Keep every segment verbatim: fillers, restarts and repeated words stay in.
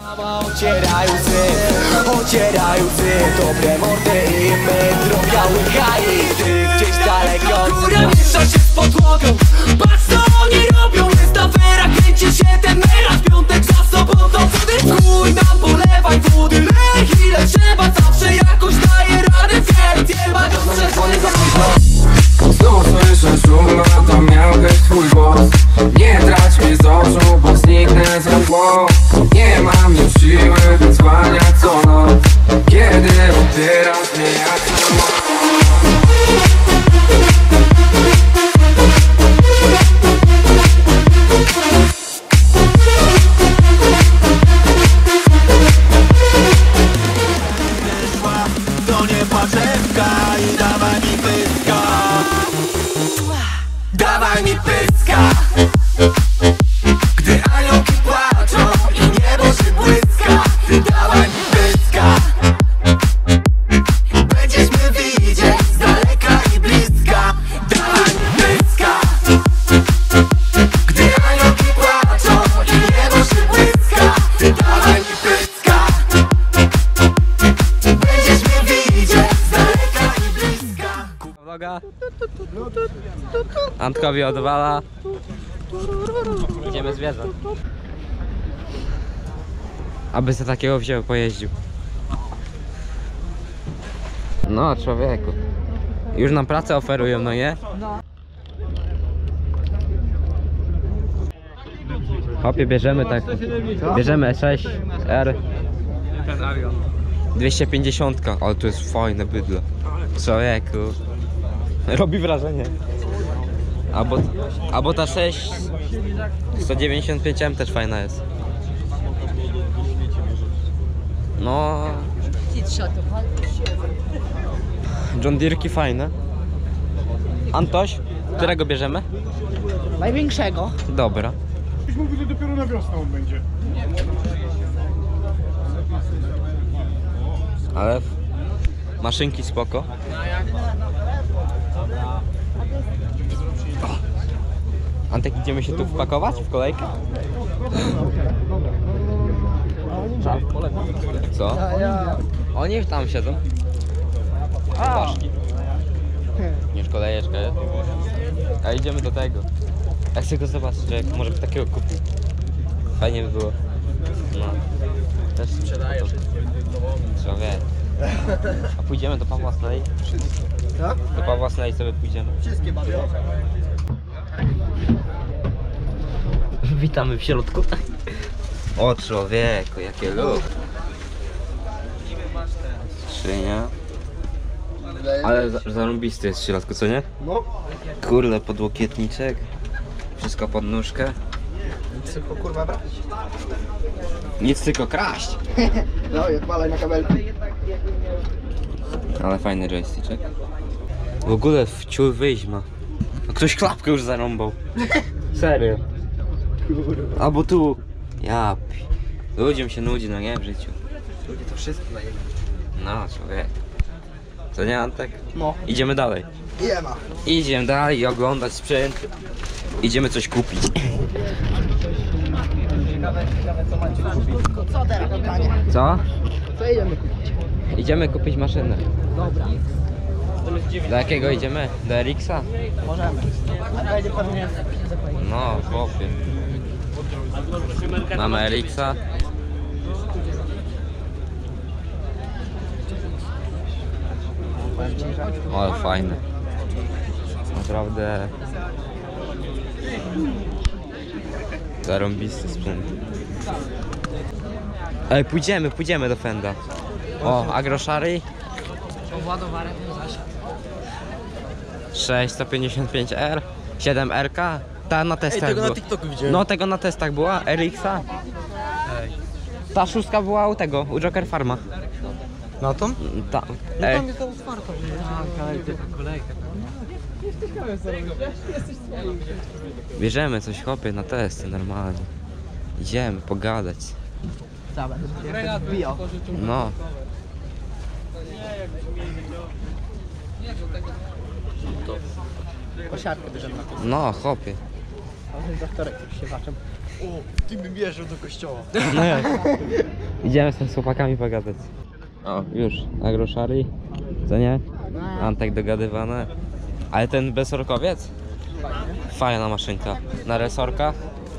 Ocieraj łzy, ocieraj łzy, dobre mordy i my, drobiały hajs. Ty gdzieś daleko, góra miesza się z podłogą. Patrz co oni robią, jest afera, kręci się ten meraz. Piątek za sobotą, wody chuj nam polewaj wody. Lej ile trzeba, zawsze jakoś daje radę. Wierd, jeba, dobrze, dzwonię za późno. Znów słyszę szum, a to miał być twój głos. Nie trać mnie z oczu, bo zniknę za mgłą. Nie mam już siły wyzwaniać co noc, kiedy upierasz mnie jak samolot. To nie paczewka i dawaj mi pyska. Dawaj mi pyska. Gdy aniołki płaczą i niebo się błyska. Ty dawaj mi pyska. Będziesz mnie widzieć z daleka i bliska. Dawaj mi pyska. Gdy aniołki płaczą i niebo się błyska. Ty dawaj mi pyska. Będziesz mnie widzieć z daleka i bliska. Vloga. Antkowi odwala. Idziemy zwierzę. Aby za takiego wziął, pojeździł. No człowieku. Już nam pracę oferują, no nie? Hopie, bierzemy tak. Bierzemy E sześć R dwieście pięćdziesiąt, ale to jest fajne bydło. Człowieku. Robi wrażenie. Albo, albo ta sześć sto dziewięćdziesiąt pięć M też fajna jest. No. John Deere'ki fajne. Antoś, którego bierzemy? Największego. Dobra. Już mówił, że dopiero na wiosnę on będzie. Ale maszynki spoko. O. Antek, idziemy się tu wpakować w kolejkę? Co? Oni już tam siedzą. Paszki. Już kolejeczka jest. A idziemy do tego. Ja chcę go zobaczyć, że jak może by takiego kupił. Fajnie by było. No. Też sprzedaję. Człowiek. A pójdziemy do Pawła Slej? Tak? Do Pawła Slej sobie pójdziemy. Wszystkie bawią. Witamy w środku. O człowieku, jakie luk. Skrzynia. Ale za- zarąbisty jest w środku, co nie? No. Kurde, podłokietniczek. Wszystko pod nóżkę. Tylko kurwa brać. Nic tylko kraść. No i odpalaj na kabelki. Ale fajny joystick. W ogóle w ciul wyjść ma. A ktoś klapkę już zarąbał. Serio. Albo tu. Ja pi... Ludziom się nudzi, no nie, w życiu. Ludzie to wszystko daje. No, człowiek. Co nie, Antek? No. Idziemy dalej. Nie ma. Idziemy dalej i oglądać sprzęt. Idziemy coś kupić. Co teraz, panie? Co? Co idziemy kupić? Idziemy kupić maszynę. Dobra. Do jakiego idziemy? Do Erixa? Możemy. A będzie pewnie zapewne. No, chłopie. Mamy Erixa. Ale fajne. Naprawdę zarąbisty sprzęt. Ej, pójdziemy, pójdziemy do Fenda. O, Agroszary Ładowarek zaś. sześć sto pięćdziesiąt pięć R, siedem R K. Ta na testach tego na była. TikToku widziałem. No, tego na testach była, Erixa. Ta szóstka była u tego, u Joker Farma. Na tą? Ta. No Ej. tam jest ta otwarta. Tak, ale tylko kolejka. Bierzemy coś, chłopie, na testy normalnie. Idziemy pogadać. Co, będę wbijał. No. Kosiarkę bierzemy na to. No, chłopie. A ten doktorek tak się waczem. Ty mi bierzesz do kościoła. Idziemy z chłopakami pogadać. O, już, agroszary, co nie? Antek dogadywane. Ale ten bezorkowiec? Fajna maszynka. Na resorkach?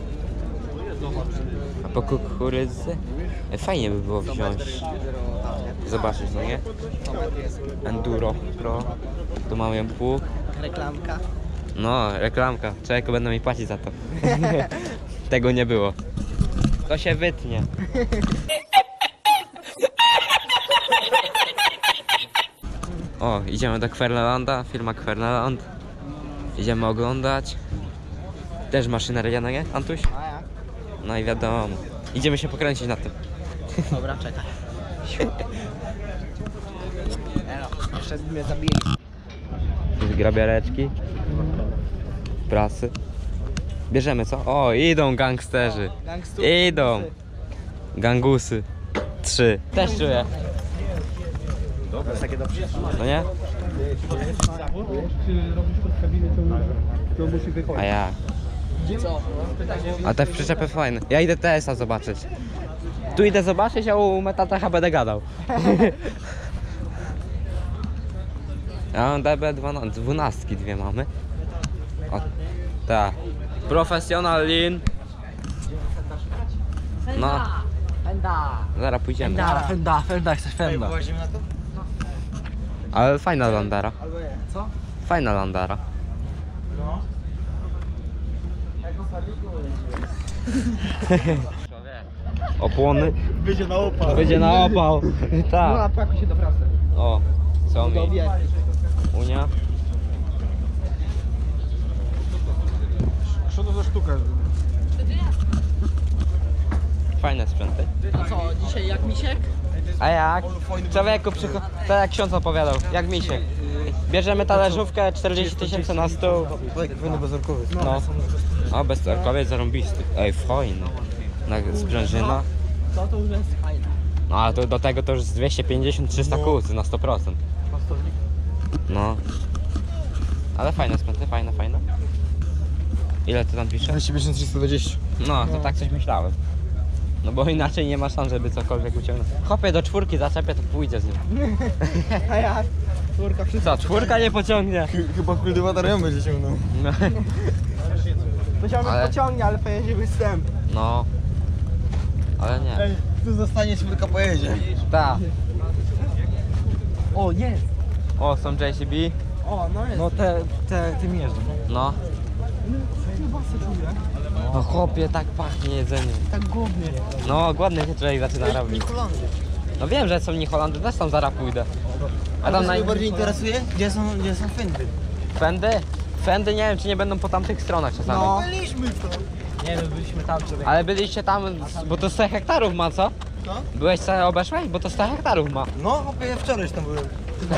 A po kukurydzy? E, Fajnie by było wziąć. Zobaczyć, no nie? Enduro Pro. Tu mamy pług. Reklamka. No, reklamka. Człowieku, będą mi płacić za to. Tego nie było. To się wytnie. O, idziemy do Kverlanda, firma Kverland. Idziemy oglądać. Też maszyneria, no nie, Antuś? A jak? No i wiadomo. Idziemy się pokręcić na tym. Dobra, czekaj. Elo, jeszcze mnie zabili. Jakieś grabiareczki. Prasy. Bierzemy, co? O, idą gangsterzy. Gangstów. Idą. Gangusy. Trzy. Też czuję. To jest takie dobrze. No nie? A ja. Co? A te przyczepy fajne. Ja idę T S a zobaczyć. Tu idę zobaczyć, a u Metatacha będę gadał. Ja mam D B dwanaście, dwie mamy. O, tak. Professional Lean. No, Fenda. zaraz pójdziemy. Fenda, fenda, fenda, chcesz fenda. Włazimy na to? Ale fajna landara. Albo nie. Co? Fajna landara. No. Opłony. Wyjdzie na opał. Będzie na opał. No, Tak. a pakuj się do pracy. O, co mi? Do obiegu. Unia. Co to za sztuka? Fajne sprzęty. A co, dzisiaj jak misiek? A jak? Człowieku, przycho- tak jak ksiądz opowiadał, jak mi się. Bierzemy talerzówkę, czterdzieści tysięcy na stół. Tak, powinno bezorkowy. No. A bezorkowiec zarąbisty. Ej, fajny. Na sprężyna. To to już jest fajne. No ale to do tego to już z dwieście pięćdziesiąt trzysta kół na sto procent. No. Ale fajne sprzęty, fajne, fajne. Ile ty tam pisze? dwieście pięćdziesiąt trzysta dwadzieścia. No, to tak coś myślałem. No bo inaczej nie ma szans, żeby cokolwiek uciągnąć. Chopię do czwórki, zaczepię, to pójdzie z nim. A jak? Czwórka wszystko. Co, czwórka nie pociągnie? Chyba kultywatarium będzie ciągnął. No. Pociągnąć Ale- pociągnie, ale pojedzie występ. No. Ale nie. Ej, tu zostanie, czwórka pojedzie. Ta. O, jest. O, są J C B. O, no jest. No te, te, tym jeżdżą. No. No chłopie, tak pachnie jedzenie. Tak głównie. No, głodny się człowiek zaczyna robić. No wiem, że są Niholandy, też tam zaraz pójdę. A tam naj... bardziej interesuje? Gdzie są, gdzie są fendy? Fendy? Fendy nie wiem, czy nie będą po tamtych stronach czasami. No. Byliśmy to. Nie no, byliśmy tam człowiek. Ale byliście tam, bo to sto hektarów ma, co? Co? Byłeś sobie obeszłeś? Bo to sto hektarów ma. No, chłopie, ja wczoraj tam byłem.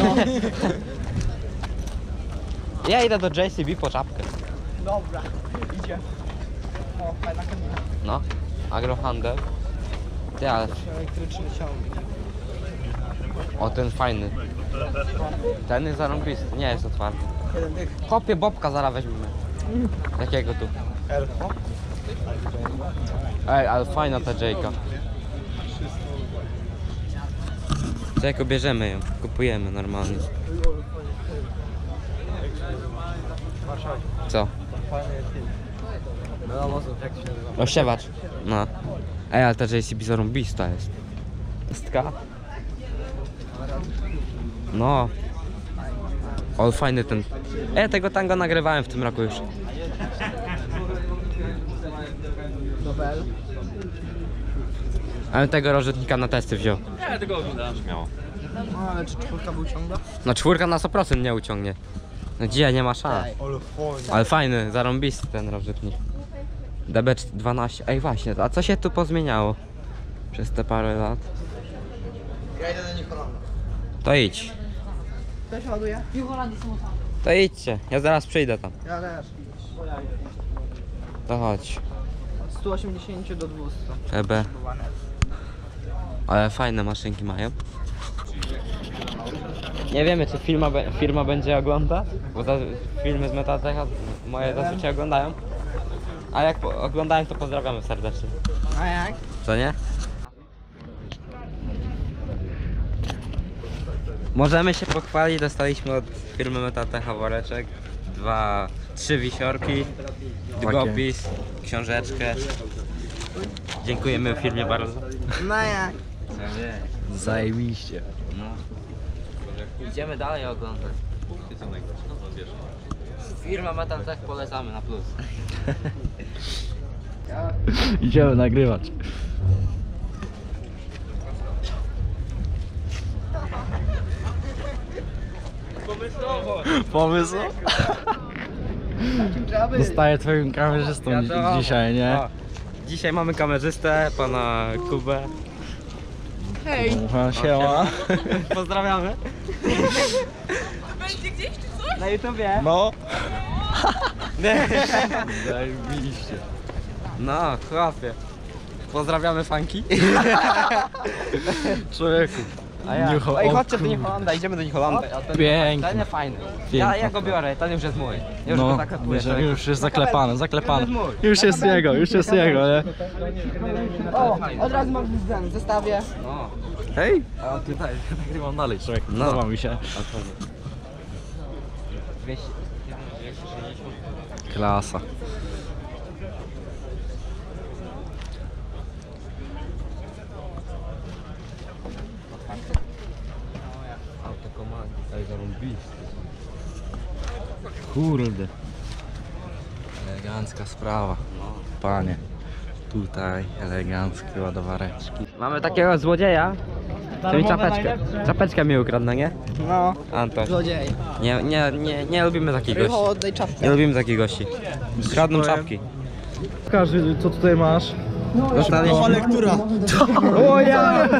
Ja idę do J C B po czapkę. Dobra, idzie. O, fajna kabina. No, agrohandel. Ty, ale... Elektryczny ciągnik. O, ten fajny. Ten jest zarąbisty. Nie jest otwarty. Jeden tych. Chłopie, Bobka zaraz weźmiemy. Jakiego tu? L. Ej, ale fajna ta J-ka. Czego bierzemy ją, kupujemy normalnie. Co? No, mocno, jak to się nazywa? Osiewacz. No. Ej, ale ta J C B zarąbista jest. Pestka? No. O, fajny ten. Ej, tego tango nagrywałem w tym roku już. Dobel. Ale tego rozrzutnika na testy wziął. Ja tego oglądałem śmiało. No, ale czy czwórka był ciągła? No czwórka na sto procent nie uciągnie. No dzisiaj nie ma szans. Ale fajnie. Ale fajny, zarąbisty ten rozrzutnik. D B dwanaście. Ej właśnie, a co się tu pozmieniało? Przez te parę lat. Ja idę do Nikolanda. To idź. Kto się ładuje? To idźcie, ja zaraz przyjdę tam. Ja też. To chodź. Od stu osiemdziesięciu do dwustu. E B. Ale fajne maszynki mają. Nie wiemy, czy firma, be- firma będzie oglądać, bo za, filmy z Metatecha moje zazwyczaj oglądają. A jak po oglądałem, to pozdrawiamy serdecznie. A jak? Co nie? Możemy się pochwalić, dostaliśmy od firmy Metatech woreczek, dwa, trzy wisiorki, długopis, książeczkę. Dziękujemy firmie bardzo. No jak? Zajebiście. No. Idziemy dalej oglądać. Firma Metatech polecamy na plus. Idziemy nagrywać. Pomysł? Trzeba by. Zostaję twoim kamerzystą dzi- Wiadomo. dzisiaj, nie? O, dzisiaj mamy kamerzystę, pana Kubę. Hej. Aha, siema. Pozdrawiamy. Będzie gdzieś czy coś? Na YouTubie. No. Zajebiście. No, chłopie. Pozdrawiamy fanki. Człowieku. A ja. New Ho- Ej, o chodźcie do kur- New Hollanda, idziemy do New Hollanda. Ten, Pięknie. ten jest fajny. Pięknie. Ja, ja go biorę, ten już jest mój. Ja już go No, zaklepuję. że już jest zaklepany, zaklepany. Już jest mój. Już jest jego, już jest jego, nie? O, od razu mam ten, zestawię. No. Hej! A tutaj nagrywam dalej, człowiek. No. Podoba mi się. dwieście sześćdziesiąt. Klasa. Autokomand. Ej, zarąbisty. Kurde. Elegancka sprawa. Panie. Tutaj eleganckie ładowareczki. Mamy takiego złodzieja. Co mi czapeczkę. Czapeczkę mi ukradł, no nie? No. Antoś. Złodziej. Nie, nie, nie, nie lubimy takich Rycho, gości. oddaj czapkę. Nie lubimy takich gości. Kradną czapki. Pokaż, co tutaj masz. Dostaliśmy. lektura. O ja!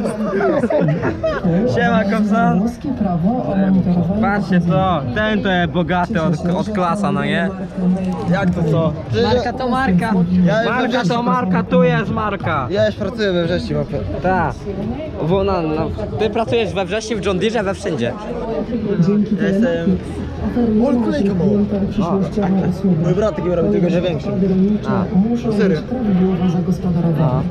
Siema Kopson. Polskie prawo o monitorowaniu. Patrzcie to, ten to jest bogaty od, od klasa, no nie? Jak to co? Marka to marka. Ja Marka to marka, tu jest marka. Ja już pracuję we wrześniu, mapę. Tak. Bo no, no, ty pracujesz we wrześniu, w John Deere, we wszędzie. Dzięki temu jestem- oferuje kolejka mała. klientom przyszłościowe usługi. Mój brat takiego robi, tylko że większy. Zakłady rolnicze muszą serio? być prawidłowo zagospodarowane.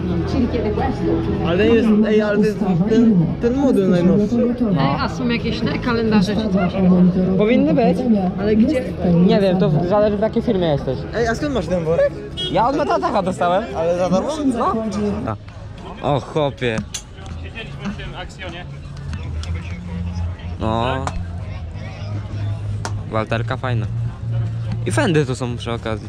Ale jest, ej, ale to jest ten, ten model najnowszy. A są jakieś te kalendarze? Powinny być. Ale gdzie? Nie wiem, to zależy w jakiej firmie jesteś. Ej, a skąd masz ten worek? Ja od Metatecha dostałem. Ale za darmo? No. O chłopie. No. Walterka fajna. I fendy tu są przy okazji.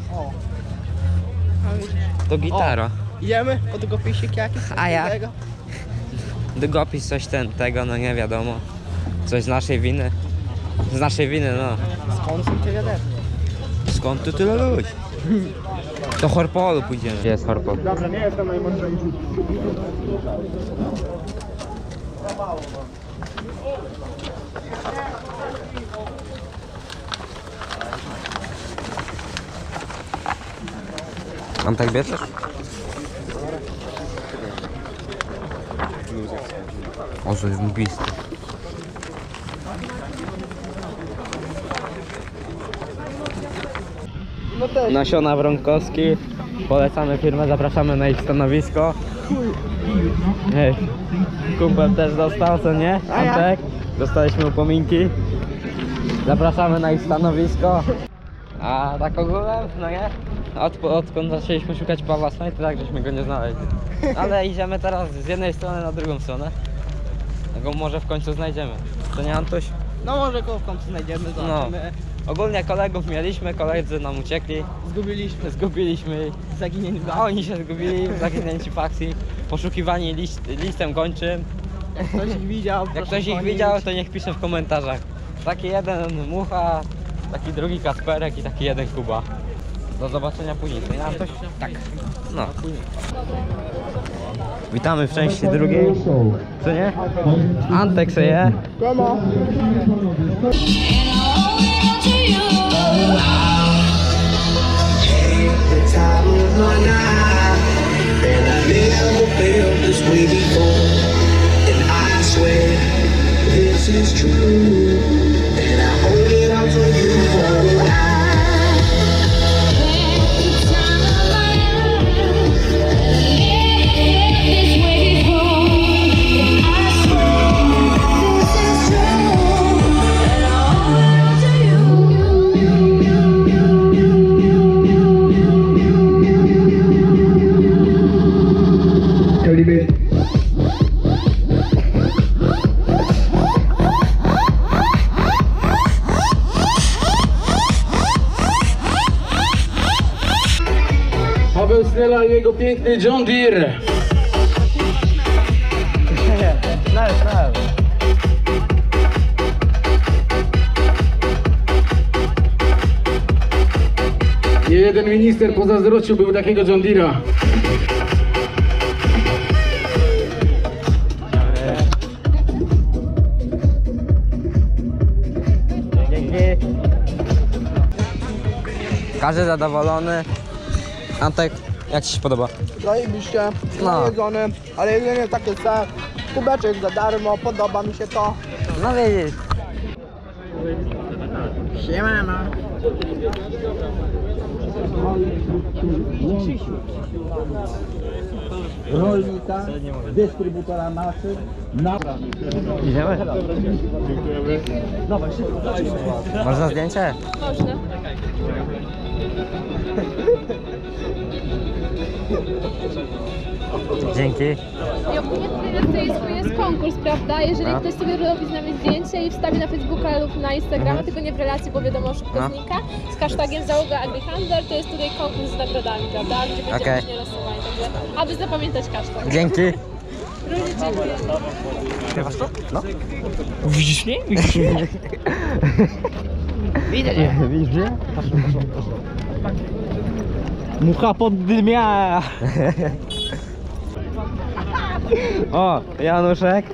To gitara. Idziemy? Po tego pisik jakiś? A ja? Tego? Długopis, coś ten, tego, no nie wiadomo. Coś z naszej winy. Z naszej winy, no. Skąd są te wiaderki? Skąd tu tyle ludzi? Do Horpolu pójdziemy. Gdzie jest Horpol? Dobra, nie jestem najmądrzejszy. Mam tak bierzesz? O, że jest mbisty. Nasiona Wronkowski. Polecamy firmę, zapraszamy na ich stanowisko. Hej, kumpel też dostał, co nie? Antek? Dostaliśmy upominki. Zapraszamy na ich stanowisko. A tak ogólnie, no nie? Od, odkąd zaczęliśmy szukać Pawła Snaj, to tak żeśmy go nie znaleźli. Ale idziemy teraz z jednej strony na drugą stronę. Go może w końcu znajdziemy. To nie, Antoś? No może go w końcu znajdziemy, No. zobaczymy. Ogólnie kolegów mieliśmy, koledzy nam uciekli. Zgubiliśmy. Zgubiliśmy ich. Zaginieni w A oni się zgubili w zaginięci fakcji. Poszukiwani list, listem gończym. Jak ktoś ich widział, Jak proszę ktoś ich dzwonić. widział, to niech pisze w komentarzach. Taki jeden Mucha, taki drugi Kasperek i taki jeden Kuba. Do zobaczenia później. To nie, Antoś? Tak. No. Witamy w części drugiej. Co nie? Antek se je. The time of my life, and I never felt this way before. And I swear this is true, and I hold it out to you for a while. Hela i jego piękny John Deere. Nie jeden minister pozazdrościłby takiego John Deere'a. Każdy zadowolony. Antek, jak ci się podoba? Zajebiście, No. najedzony, ale jedzenie takie se, kubeczek za darmo, podoba mi się to. No widzisz. Siemano. rolnika, dystrybutora maszyn, na... Idziemy? Można zdjęcie? Można. Dzięki. I ogólnie tutaj na Stoisku jest konkurs, prawda? Jeżeli No. ktoś sobie robi z nami zdjęcie i wstawi na Facebooka lub na Instagrama, tylko nie w relacji, bo wiadomo użytkownika, z hashtagiem załoga AgriHandler, to jest tutaj konkurs z nagrodami, prawda? Gdzie będziemy Okej. później losowanie, także aby zapamiętać hashtag. Dzięki. Różnie dziękuję. Widzisz mnie? Widzisz mnie? Widzę cię. Widzisz mnie? Mucha poddymia! O, Januszek.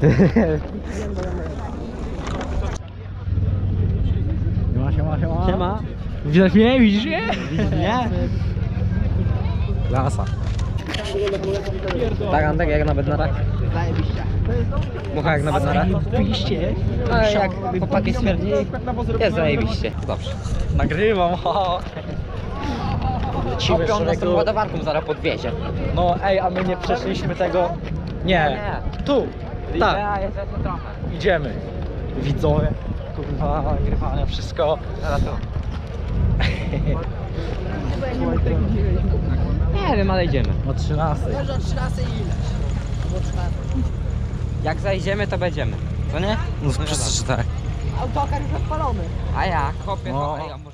Siema, siema, siema. Siema. Widać mnie? Widzisz mnie? Widzisz mnie? Klasa. Tak, Antek, jak na bednarach? Zajebiście. Mucha jak na bednarach? Zajebiście. Ale jak chłopaki stwierdzili, jest zajebiście. Dobrze. Nagrywam, ha. Lecimy, Kopią nas tą człowieku. ładowarką zaraz podwiezie. No ej, a my nie przeszliśmy tego. Nie. Tu. Tak. Ja jest jeszcze trochę. Idziemy. Widzowie. Kurwa, nagrywania, wszystko. Zaraz to. Nie wiem, ale idziemy. O trzynastej. Może o trzynastej ile? Albo trzynastej. Jak zajdziemy, to będziemy. Co nie? No, przecież tak. Autokar już odpalony. A ja kopię No. to, ej, a